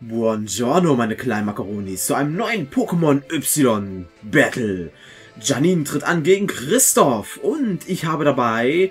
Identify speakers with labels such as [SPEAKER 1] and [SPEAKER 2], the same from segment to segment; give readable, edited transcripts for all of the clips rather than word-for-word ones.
[SPEAKER 1] Buongiorno, meine kleinen Makaronis, zu einem neuen Pokémon Y Battle. Janine tritt an gegen Christoph und ich habe dabei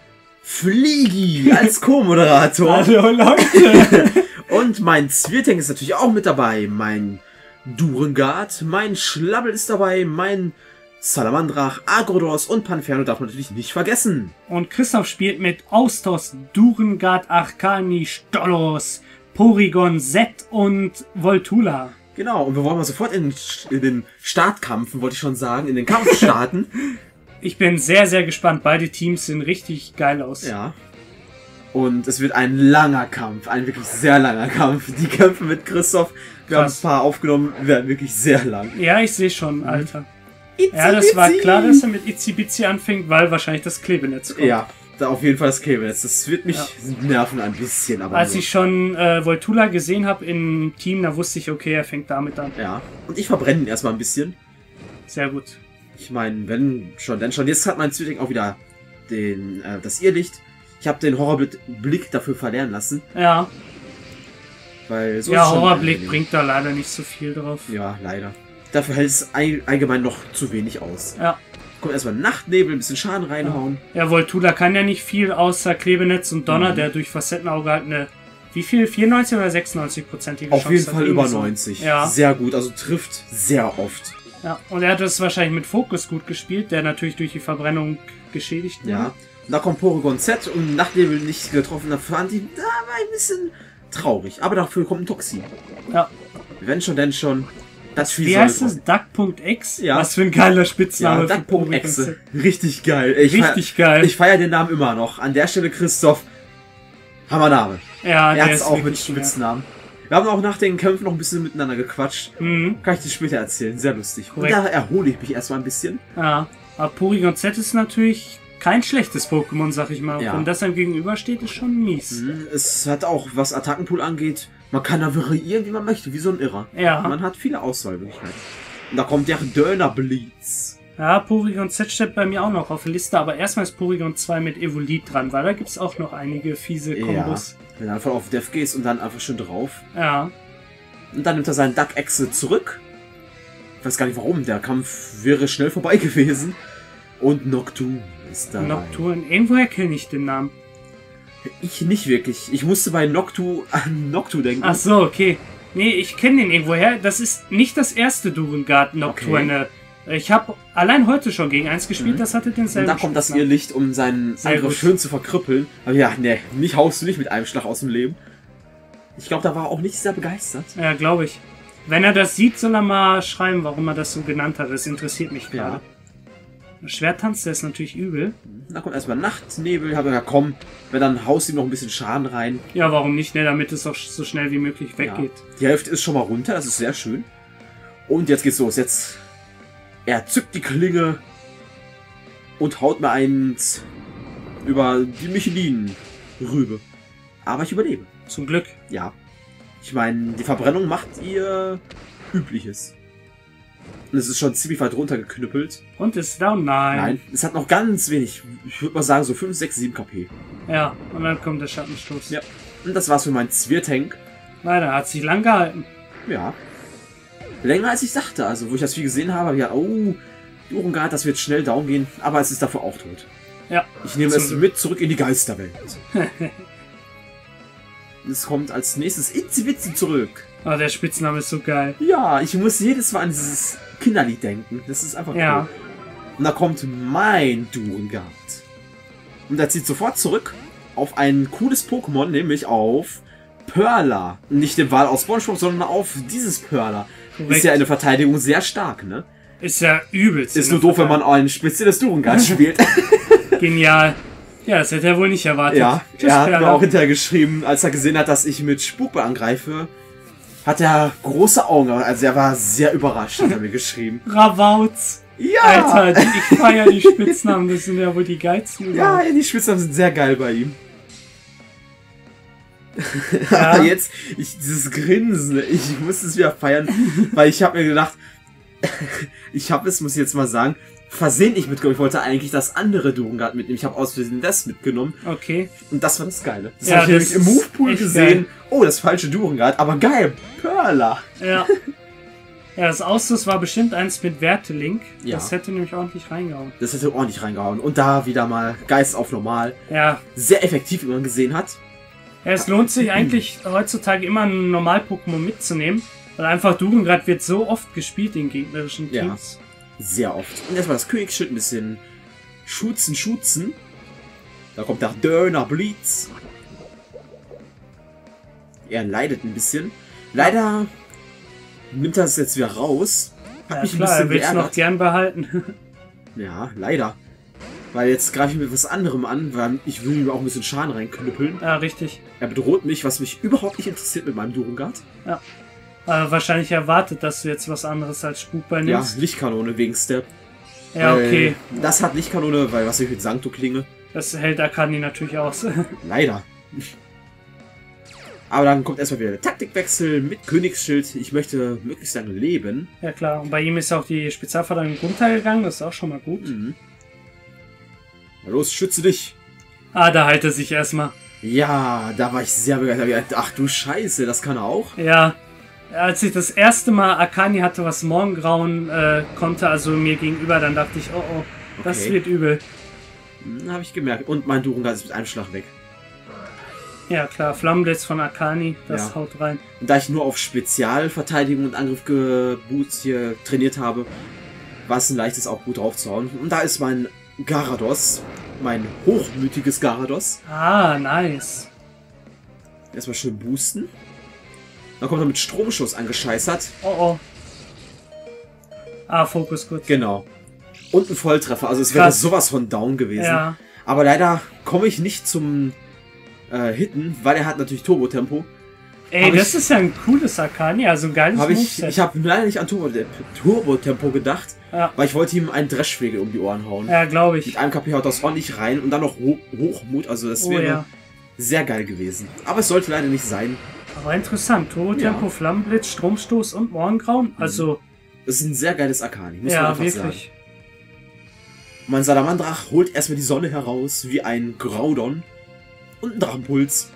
[SPEAKER 1] Fliegi als Co-Moderator.
[SPEAKER 2] Hallo Leute!
[SPEAKER 1] Und mein Zwirtank ist natürlich auch mit dabei, mein Durengard, mein Schlabbel ist dabei, mein Salamandrach, Agrodos und Panferno darf man natürlich nicht vergessen.
[SPEAKER 2] Und Christoph spielt mit Austos, Durengard, Arcani, Stolos, Porygon, Z und Voltula.
[SPEAKER 1] Genau, und wir wollen mal sofort in den Startkampf, wollte ich schon sagen, in den Kampf starten.
[SPEAKER 2] Ich bin sehr, sehr gespannt. Beide Teams sehen richtig geil aus.
[SPEAKER 1] Ja. Und es wird ein langer Kampf, ein wirklich sehr langer Kampf. Die Kämpfe mit Christoph, wir haben ein paar aufgenommen, werden wirklich sehr lang.
[SPEAKER 2] Ja, ich sehe schon, Alter.
[SPEAKER 1] Itzy
[SPEAKER 2] Ja, das war
[SPEAKER 1] Bitzy.
[SPEAKER 2] klar, dass er mit Itzy Bitzy anfängt, weil wahrscheinlich das Klebenetz kommt.
[SPEAKER 1] Ja, da auf jeden Fall das Käbenetz. Das wird mich nerven ein bisschen, aber
[SPEAKER 2] Als
[SPEAKER 1] nur.
[SPEAKER 2] ich schon Voltula gesehen habe im Team, da wusste ich, okay, er fängt damit an.
[SPEAKER 1] Ja, und ich verbrenne ihn erstmal ein bisschen.
[SPEAKER 2] Sehr gut.
[SPEAKER 1] Ich meine, wenn schon, denn schon. Jetzt hat mein Zwilling auch wieder das Irrlicht. Ich habe den Horrorblick dafür verlernen lassen,
[SPEAKER 2] Ja,
[SPEAKER 1] weil so
[SPEAKER 2] ja,
[SPEAKER 1] ist schon
[SPEAKER 2] Horrorblick
[SPEAKER 1] angenehm.
[SPEAKER 2] bringt da leider nicht so viel drauf.
[SPEAKER 1] Ja, leider. Dafür hält es allgemein noch zu wenig aus.
[SPEAKER 2] Ja.
[SPEAKER 1] Kommt erstmal Nachtnebel, ein bisschen Schaden reinhauen.
[SPEAKER 2] Ja, Voltula kann ja nicht viel außer Klebenetz und Donner, der durch Facettenauge halt eine, wie viel? 94 oder 96%ige
[SPEAKER 1] Auf
[SPEAKER 2] Chance
[SPEAKER 1] jeden
[SPEAKER 2] hat,
[SPEAKER 1] Fall
[SPEAKER 2] gegen
[SPEAKER 1] über
[SPEAKER 2] so.
[SPEAKER 1] 90.
[SPEAKER 2] Ja.
[SPEAKER 1] Sehr gut, also trifft sehr oft.
[SPEAKER 2] Ja, und er hat das wahrscheinlich mit Fokus gut gespielt, der natürlich durch die Verbrennung geschädigt wurde.
[SPEAKER 1] Ja. Und da kommt Porygon Z und Nachtnebel nicht getroffen. Da fand ich, da war ein bisschen traurig. Aber dafür kommt ein Toxin.
[SPEAKER 2] Ja.
[SPEAKER 1] Wenn schon, denn schon. Das Spiel
[SPEAKER 2] Wie
[SPEAKER 1] soll
[SPEAKER 2] heißt es?
[SPEAKER 1] drauf.
[SPEAKER 2] Duck.x?
[SPEAKER 1] Ja.
[SPEAKER 2] Was für ein geiler Spitzname.
[SPEAKER 1] Ja,
[SPEAKER 2] für Porygon
[SPEAKER 1] Duck.exe.
[SPEAKER 2] Z.
[SPEAKER 1] Richtig geil.
[SPEAKER 2] Richtig geil.
[SPEAKER 1] Ich feiere den Namen immer noch. An der Stelle Christoph. Hammername.
[SPEAKER 2] Ja,
[SPEAKER 1] Er
[SPEAKER 2] der
[SPEAKER 1] hat
[SPEAKER 2] ist
[SPEAKER 1] es auch mit
[SPEAKER 2] wirklich genial.
[SPEAKER 1] Spitznamen. Wir haben auch nach den Kämpfen noch ein bisschen miteinander gequatscht.
[SPEAKER 2] Mhm.
[SPEAKER 1] Kann ich dir später erzählen. Sehr lustig.
[SPEAKER 2] Korrekt.
[SPEAKER 1] Und da erhole ich mich erstmal ein bisschen.
[SPEAKER 2] Ja, aber Porygon Z ist natürlich kein schlechtes Pokémon, sag ich mal.
[SPEAKER 1] Ja.
[SPEAKER 2] Und das einem gegenübersteht, ist schon mies.
[SPEAKER 1] Es hat auch, was Attackenpool angeht, man kann da variieren, wie man möchte, wie so ein Irrer.
[SPEAKER 2] Ja.
[SPEAKER 1] Man hat viele Auswahlmöglichkeiten. Und da kommt der Döner-Blitz.
[SPEAKER 2] Ja, Porygon Z steht bei mir auch noch auf der Liste, aber erstmal ist Porygon 2 mit Evolit dran, weil da gibt's auch noch einige fiese Kombos.
[SPEAKER 1] Wenn du einfach auf Death gehst und dann einfach schön drauf.
[SPEAKER 2] Ja.
[SPEAKER 1] Und dann nimmt er seinen Duck-Exe zurück. Ich weiß gar nicht warum, der Kampf wäre schnell vorbei gewesen. Und Nocturne ist da.
[SPEAKER 2] Nocturne. Irgendwoher kenne ich den Namen.
[SPEAKER 1] Ich nicht wirklich. Ich musste bei Noctu an Noctu denken.
[SPEAKER 2] Ach so, okay. Nee, ich kenne den irgendwoher. Das ist nicht das erste Durengard Nocturne. Ich habe allein heute schon gegen eins gespielt, das hatte
[SPEAKER 1] Und
[SPEAKER 2] denselben
[SPEAKER 1] da kommt das
[SPEAKER 2] Spitznamen.
[SPEAKER 1] Irrlicht, um seinen
[SPEAKER 2] Sehr
[SPEAKER 1] Angriff
[SPEAKER 2] gut.
[SPEAKER 1] schön zu verkrüppeln. Aber ja, ne, mich haust du nicht mit einem Schlag aus dem Leben. Ich glaube, da war er auch nicht sehr begeistert.
[SPEAKER 2] Ja, glaube ich. Wenn er das sieht, soll er mal schreiben, warum er das so genannt hat. Das interessiert mich gerade. Schwerttanz, der ist natürlich übel.
[SPEAKER 1] Da kommt erstmal Nachtnebel. Ich habe gesagt, komm, wenn dann haust ihm noch ein bisschen Schaden rein.
[SPEAKER 2] Ja, warum nicht, ne? Damit es auch so schnell wie möglich
[SPEAKER 1] Ja.
[SPEAKER 2] weggeht.
[SPEAKER 1] Die Hälfte ist schon mal runter, das ist sehr schön. Und jetzt geht's los. Jetzt er zückt die Klinge und haut mir eins über die Michelin-Rübe. Aber ich überlebe.
[SPEAKER 2] Zum Glück.
[SPEAKER 1] Ja. Ich meine, die Verbrennung macht ihr Übliches. Und es ist schon ziemlich weit runtergeknüppelt.
[SPEAKER 2] Und ist down? Nein.
[SPEAKER 1] Nein, es hat noch ganz wenig. Ich würde mal sagen, so 5, 6, 7 KP.
[SPEAKER 2] Ja, und dann kommt der Schattenstoß.
[SPEAKER 1] Ja. Und das war's für meinen Zwirtank.
[SPEAKER 2] Leider, hat sich lang gehalten.
[SPEAKER 1] Ja. Länger als ich dachte. Also, wo ich das viel gesehen habe, ja, oh, Durengard, das wird schnell down gehen. Aber es ist dafür auch tot.
[SPEAKER 2] Ja.
[SPEAKER 1] Ich nehme
[SPEAKER 2] Zum
[SPEAKER 1] es
[SPEAKER 2] Glück.
[SPEAKER 1] mit zurück in die Geisterwelt. Es kommt als nächstes Itzy Witzy zurück.
[SPEAKER 2] Oh, der Spitzname ist so geil.
[SPEAKER 1] Ja, ich muss jedes Mal an dieses Kinderlied denken. Das ist einfach
[SPEAKER 2] Ja.
[SPEAKER 1] cool. Und da kommt mein Durengard. Und er zieht sofort zurück auf ein cooles Pokémon, nämlich auf Perla. Nicht den Wal aus SpongeBob, sondern auf dieses Perla.
[SPEAKER 2] Korrekt.
[SPEAKER 1] Ist ja in der Verteidigung sehr stark, ne?
[SPEAKER 2] Ist ja übelst.
[SPEAKER 1] Ist
[SPEAKER 2] in
[SPEAKER 1] nur
[SPEAKER 2] der
[SPEAKER 1] doof, wenn man ein spezielles Durengard spielt.
[SPEAKER 2] Genial. Ja, das hätte er wohl nicht erwartet.
[SPEAKER 1] Ja,
[SPEAKER 2] Tschüss,
[SPEAKER 1] er hat mir
[SPEAKER 2] Perla.
[SPEAKER 1] auch hinterher geschrieben, als er gesehen hat, dass ich mit Spukball angreife, hat er große Augen. Also er war sehr überrascht, hat er mir geschrieben.
[SPEAKER 2] Ravauz.
[SPEAKER 1] Ja!
[SPEAKER 2] Alter, ich feier die Spitznamen. Das sind ja wohl die geilsten.
[SPEAKER 1] Ja,
[SPEAKER 2] überhaupt.
[SPEAKER 1] die Spitznamen sind sehr geil bei ihm.
[SPEAKER 2] Ja.
[SPEAKER 1] Aber jetzt, dieses Grinsen, ich muss es wieder feiern, weil ich habe mir gedacht, muss ich jetzt mal sagen, versehentlich mitgenommen. Ich wollte eigentlich das andere Durengard mitnehmen. Ich habe aus Versehen das mitgenommen.
[SPEAKER 2] Okay.
[SPEAKER 1] Und das war das Geile. Das
[SPEAKER 2] Ja,
[SPEAKER 1] habe ich nämlich im Movepool
[SPEAKER 2] echt
[SPEAKER 1] gesehen.
[SPEAKER 2] geil.
[SPEAKER 1] Oh, das falsche Durengard. Aber geil. Perla.
[SPEAKER 2] Ja. Ja, das Ausrüst war bestimmt eins mit Wertelink.
[SPEAKER 1] Ja.
[SPEAKER 2] Das hätte nämlich ordentlich reingehauen.
[SPEAKER 1] Das hätte ordentlich reingehauen. Und da wieder mal Geist auf normal.
[SPEAKER 2] Ja.
[SPEAKER 1] Sehr effektiv, wie man gesehen hat.
[SPEAKER 2] Ja, es lohnt sich eigentlich heutzutage immer ein Normal-Pokémon mitzunehmen. Weil einfach Durengard wird so oft gespielt in gegnerischen
[SPEAKER 1] Ja.
[SPEAKER 2] Teams.
[SPEAKER 1] Sehr oft. Und erstmal das Königsschild ein bisschen schützen. Da kommt der Dörner Blitz. Er leidet ein bisschen. Leider nimmt er es jetzt wieder raus. Hat
[SPEAKER 2] Ja
[SPEAKER 1] mich
[SPEAKER 2] klar,
[SPEAKER 1] ein
[SPEAKER 2] er
[SPEAKER 1] bisschen
[SPEAKER 2] will es noch
[SPEAKER 1] geärgert.
[SPEAKER 2] gern behalten.
[SPEAKER 1] Ja, leider. Weil jetzt greife ich mit was anderem an, weil ich will ihm auch ein bisschen Schaden reinknüppeln.
[SPEAKER 2] Ja, richtig.
[SPEAKER 1] Er bedroht mich, was mich überhaupt nicht interessiert mit meinem Durengard.
[SPEAKER 2] Ja. Wahrscheinlich erwartet, dass du jetzt was anderes als Spukball
[SPEAKER 1] Ja,
[SPEAKER 2] nimmst.
[SPEAKER 1] Lichtkanone wegen Step.
[SPEAKER 2] Ja, okay.
[SPEAKER 1] Das hat Lichtkanone, weil was ich mit Sancto klinge.
[SPEAKER 2] Das hält Akani natürlich aus.
[SPEAKER 1] Leider. Aber dann kommt erstmal wieder der Taktikwechsel mit Königsschild. Ich möchte möglichst lange leben.
[SPEAKER 2] Ja klar, und bei ihm ist auch die Spezialverteidigung runtergegangen, das ist auch schon mal gut.
[SPEAKER 1] Mhm. Na los, schütze dich.
[SPEAKER 2] Ah, da heilt er sich erstmal.
[SPEAKER 1] Ja, da war ich sehr begeistert. Ach du Scheiße, das kann er auch.
[SPEAKER 2] Ja, als ich das erste Mal Akani hatte, was Morgengrauen konnte, also mir gegenüber, dann dachte ich, oh oh, das
[SPEAKER 1] Okay.
[SPEAKER 2] wird übel.
[SPEAKER 1] Habe ich gemerkt. Und mein Durengard ist mit einem Schlag weg.
[SPEAKER 2] Ja klar, Flammenblitz von Akani, das
[SPEAKER 1] Ja.
[SPEAKER 2] haut rein.
[SPEAKER 1] Und da ich nur auf Spezialverteidigung und Angriff hier trainiert habe, war es ein leichtes auch gut draufzuhauen. Und da ist mein Garados, mein hochmütiges Garados.
[SPEAKER 2] Ah, nice.
[SPEAKER 1] Erstmal schön boosten. Dann kommt er mit Stromschuss angescheißert.
[SPEAKER 2] Oh oh. Ah, Fokus gut.
[SPEAKER 1] Genau. Und ein Volltreffer. Also es wäre
[SPEAKER 2] Krass.
[SPEAKER 1] sowas von down gewesen.
[SPEAKER 2] Ja,
[SPEAKER 1] Aber leider komme ich nicht zum Hitten, weil er hat natürlich Turbo-Tempo.
[SPEAKER 2] ey,
[SPEAKER 1] Hab
[SPEAKER 2] das
[SPEAKER 1] ich-
[SPEAKER 2] ist ja ein cooles Akani, also ein geiles Moveset.
[SPEAKER 1] Ich habe leider nicht an Turbo-Tempo gedacht,
[SPEAKER 2] Ja.
[SPEAKER 1] weil ich wollte ihm einen Dreschschwegel um die Ohren hauen.
[SPEAKER 2] Ja, glaube ich.
[SPEAKER 1] Mit einem KP haut das ordentlich rein und dann noch Hochmut, also das
[SPEAKER 2] Oh
[SPEAKER 1] wäre
[SPEAKER 2] ja.
[SPEAKER 1] sehr geil gewesen. Aber es sollte leider nicht sein.
[SPEAKER 2] Aber interessant. Turbo-Tempo,
[SPEAKER 1] Ja.
[SPEAKER 2] Flammenblitz, Stromstoß und Morgengrauen. Also,
[SPEAKER 1] Es ist ein sehr geiles Akani, muss man
[SPEAKER 2] ja,
[SPEAKER 1] einfach
[SPEAKER 2] wirklich.
[SPEAKER 1] sagen. Mein Salamandrach holt erstmal die Sonne heraus, wie ein Graudon. Und ein Drachenpuls.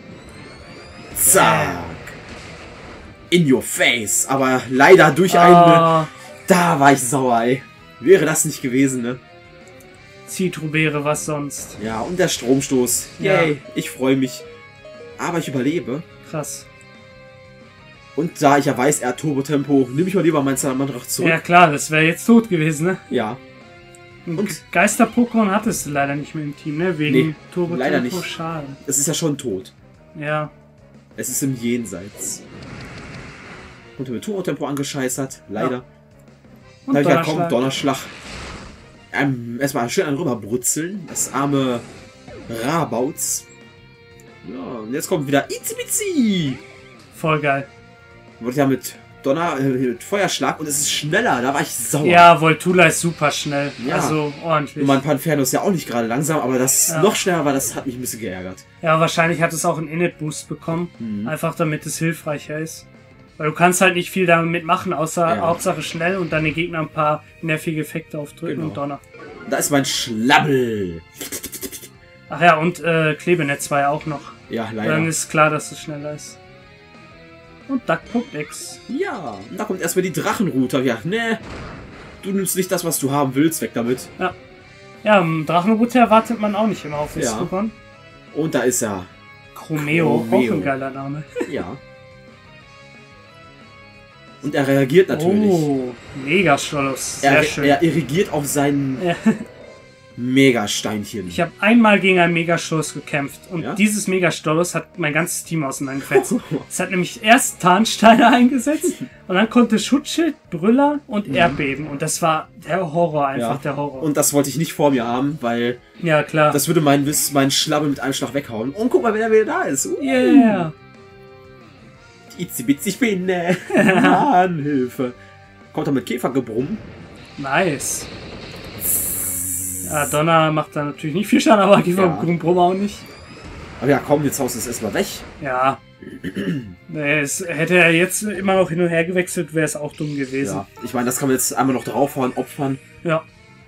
[SPEAKER 1] Zack. In your face. Aber leider durch eine...
[SPEAKER 2] Ah,
[SPEAKER 1] Da war ich sauer, ey. Wäre das nicht gewesen, ne?
[SPEAKER 2] Zitrubere, was sonst.
[SPEAKER 1] Ja, und der Stromstoß.
[SPEAKER 2] Ja.
[SPEAKER 1] Yay, ich freue mich. Aber ich überlebe.
[SPEAKER 2] Krass.
[SPEAKER 1] Und da ich ja weiß, er hat Turbo-Tempo, nehme ich mal lieber meinen Salamandrach zurück.
[SPEAKER 2] Ja klar, das wäre jetzt tot gewesen, ne?
[SPEAKER 1] Ja.
[SPEAKER 2] Und
[SPEAKER 1] Und-
[SPEAKER 2] Geister-Pokémon hattest du leider nicht mehr im Team, ne? Wegen
[SPEAKER 1] Nee,
[SPEAKER 2] Turbo-Tempo.
[SPEAKER 1] leider nicht.
[SPEAKER 2] Schade.
[SPEAKER 1] Es ist ja schon tot.
[SPEAKER 2] Ja.
[SPEAKER 1] Es ist im Jenseits. Und mit Turbo-Tempo angescheißert. Leider.
[SPEAKER 2] Und
[SPEAKER 1] Da ich ja komm,
[SPEAKER 2] Donnerschlag.
[SPEAKER 1] Donnerschlag. Erstmal schön an rüberbrutzeln. Das arme Rabauz. Ja, und jetzt kommt wieder Itzimitzi.
[SPEAKER 2] Voll geil.
[SPEAKER 1] Wurde ja mit mit Feuerschlag und es ist schneller. Da war ich sauer.
[SPEAKER 2] Ja, Voltula ist super schnell.
[SPEAKER 1] Ja.
[SPEAKER 2] Also ordentlich.
[SPEAKER 1] Und mein Panferno ist ja auch nicht gerade langsam, aber das
[SPEAKER 2] Ja.
[SPEAKER 1] noch schneller war, das hat mich ein bisschen geärgert.
[SPEAKER 2] Ja, wahrscheinlich hat es auch einen Init-Boost bekommen.
[SPEAKER 1] Mhm.
[SPEAKER 2] Einfach damit es hilfreicher ist. Weil du kannst halt nicht viel damit machen, außer
[SPEAKER 1] Ja.
[SPEAKER 2] Hauptsache schnell und dann den Gegner ein paar nervige Effekte aufdrücken
[SPEAKER 1] Genau.
[SPEAKER 2] und Donner.
[SPEAKER 1] Da ist mein Schlabbel.
[SPEAKER 2] Ach ja, und Klebenetz war ja auch noch.
[SPEAKER 1] Ja,
[SPEAKER 2] Dann
[SPEAKER 1] leider.
[SPEAKER 2] ist klar, dass es schneller ist. Und Duck.x.
[SPEAKER 1] Ja, und da kommt erstmal die Drachenrouter. Ja, ne. Du nimmst nicht das, was du haben willst, weg damit.
[SPEAKER 2] Ja, im Drachenroute erwartet man auch nicht immer auf
[SPEAKER 1] Ja.
[SPEAKER 2] Viscobon.
[SPEAKER 1] Und da ist er.
[SPEAKER 2] Chromeo,
[SPEAKER 1] Chromeo.
[SPEAKER 2] auch ein geiler Name.
[SPEAKER 1] Ja. Und er reagiert natürlich.
[SPEAKER 2] Oh, Megastolus. Sehr schön.
[SPEAKER 1] Er irrigiert auf seinen
[SPEAKER 2] Ja.
[SPEAKER 1] Megasteinchen.
[SPEAKER 2] Ich habe einmal gegen einen Megastolus gekämpft und
[SPEAKER 1] Ja?
[SPEAKER 2] dieses Megastolus hat mein ganzes Team auseinandergefetzt. Es hat nämlich erst Tarnsteine eingesetzt und dann konnte Schutzschild, Brüller und Erdbeben und das war der Horror, einfach
[SPEAKER 1] Ja.
[SPEAKER 2] der Horror.
[SPEAKER 1] Und das wollte ich nicht vor mir haben, weil
[SPEAKER 2] ja, klar.
[SPEAKER 1] das würde mein Schlabbel mit einem Schlag weghauen. Und guck mal, wer wieder da ist.
[SPEAKER 2] Yeah.
[SPEAKER 1] Itzi-bitzi Spinne. Mann, Hilfe. Kommt er mit Käfergebrumm.
[SPEAKER 2] Nice. Ja, Donner macht da natürlich nicht viel Schaden, aber Käferbrumm auch nicht.
[SPEAKER 1] Aber ja, komm, jetzt haust du es erstmal weg.
[SPEAKER 2] Ja. Nee, hätte er jetzt immer noch hin und her gewechselt, wäre es auch dumm gewesen.
[SPEAKER 1] Ja, ich meine, das kann man jetzt einmal noch draufhauen, opfern.
[SPEAKER 2] Ja.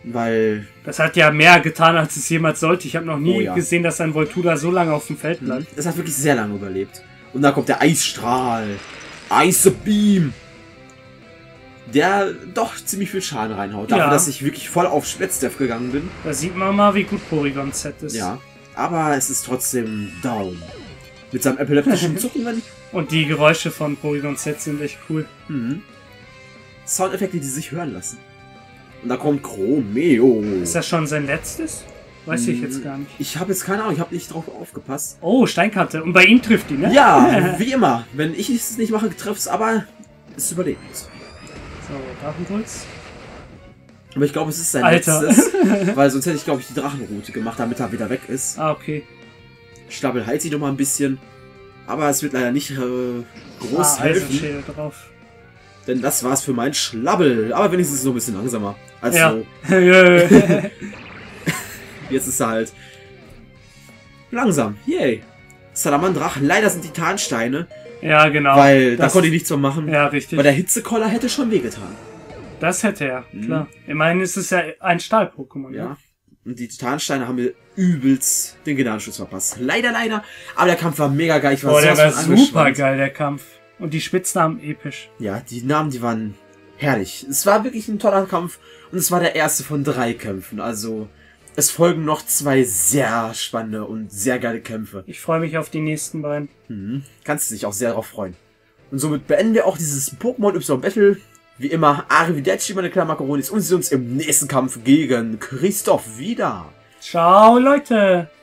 [SPEAKER 1] Weil...
[SPEAKER 2] Das hat ja mehr getan, als es jemals sollte. Ich habe noch nie
[SPEAKER 1] Oh ja.
[SPEAKER 2] gesehen, dass ein Voltura so lange auf dem Feld bleibt.
[SPEAKER 1] Es hat wirklich sehr lange überlebt. Und dann kommt der Eisstrahl. Ice Beam. Der doch ziemlich viel Schaden reinhaut. Dafür,
[SPEAKER 2] Ja.
[SPEAKER 1] dass ich wirklich voll auf Spätstef gegangen bin.
[SPEAKER 2] Da sieht man mal, wie gut Porygon Z ist.
[SPEAKER 1] Ja. Aber es ist trotzdem down. Mit seinem epileptischen Zuckungen.
[SPEAKER 2] Und die Geräusche von Porygon Z sind echt cool.
[SPEAKER 1] Mhm. Soundeffekte, die sich hören lassen. Und da kommt Chromeo.
[SPEAKER 2] Ist das schon sein letztes? Weiß ich jetzt gar nicht.
[SPEAKER 1] Ich habe jetzt keine Ahnung, ich habe nicht drauf aufgepasst.
[SPEAKER 2] Oh, Steinkante. Und bei ihm trifft die, ne?
[SPEAKER 1] Ja, wie immer. Wenn ich es nicht mache, treff's, aber es überlebt.
[SPEAKER 2] So, Drachenpuls.
[SPEAKER 1] Aber ich glaube, es ist sein
[SPEAKER 2] Alter.
[SPEAKER 1] letztes. Weil sonst hätte ich, glaube ich, die Drachenroute gemacht, damit er wieder weg ist.
[SPEAKER 2] Ah, okay.
[SPEAKER 1] Schlabbel heilt sich noch mal ein bisschen. Aber es wird leider nicht groß helfen.
[SPEAKER 2] Eisenschädel drauf.
[SPEAKER 1] Denn das war's für mein Schlabbel. Aber wenigstens so ein bisschen langsamer. Als
[SPEAKER 2] Ja.
[SPEAKER 1] so.
[SPEAKER 2] ja,
[SPEAKER 1] Jetzt ist er halt langsam. Yay. Salamandrach. Leider sind die Tarnsteine.
[SPEAKER 2] genau.
[SPEAKER 1] Weil da
[SPEAKER 2] Das-
[SPEAKER 1] konnte ich nichts mehr machen.
[SPEAKER 2] Ja, richtig.
[SPEAKER 1] Weil der Hitzekoller hätte schon wehgetan.
[SPEAKER 2] Das hätte er, klar. Immerhin ist es ja ein Stahl-Pokémon. Ne?
[SPEAKER 1] Ja. Und die Tarnsteine haben mir übelst den Gnadenschutz verpasst. Leider. Aber der Kampf war mega geil. Ich war
[SPEAKER 2] Boah, der
[SPEAKER 1] sowas
[SPEAKER 2] war
[SPEAKER 1] von
[SPEAKER 2] super
[SPEAKER 1] angespannt.
[SPEAKER 2] geil, der Kampf. Und die Spitznamen episch.
[SPEAKER 1] Ja, die Namen, die waren herrlich. Es war wirklich ein toller Kampf. Und es war der erste von 3 Kämpfen. Also, es folgen noch 2 sehr spannende und sehr geile Kämpfe.
[SPEAKER 2] Ich freue mich auf die nächsten beiden.
[SPEAKER 1] Kannst du dich auch sehr darauf freuen. Und somit beenden wir auch dieses Pokémon Y Battle. Wie immer, Arrivederci, meine kleinen Macaronis. Und wir sehen uns im nächsten Kampf gegen Christoph wieder.
[SPEAKER 2] Ciao, Leute!